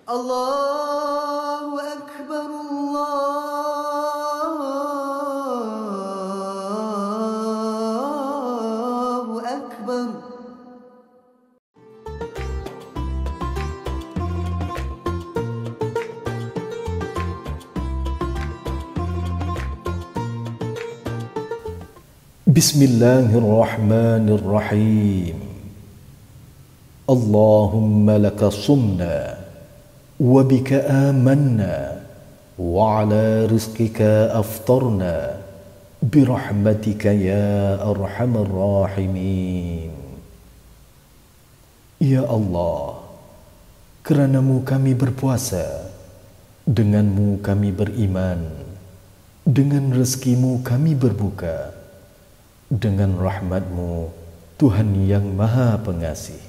الله أكبر الله أكبر. بسم الله الرحمن الرحيم. اللهم لك صمنا وبك آمنا وعلى رزقك أفطرنا برحمتك يا أرحم الراحمين. Ya Allah, kerana-Mu kami berpuasa, dengan-Mu kami beriman, dengan rezeki-Mu kami berbuka, dengan rahmat-Mu Tuhan yang Maha Pengasih.